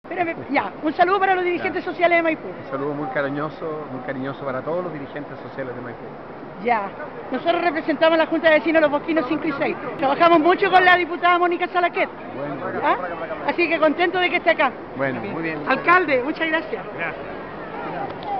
Espérame, ya, un saludo para los dirigentes sociales de Maipú. Un saludo muy cariñoso para todos los dirigentes sociales de Maipú. Ya, nosotros representamos la Junta de Vecinos Los Bosquinos 5 y 6. Trabajamos mucho con la diputada Mónica Salaquet. Bueno, ¿Ah? Así que contento de que esté acá. bueno, muy bien. Alcalde, muchas gracias. Gracias.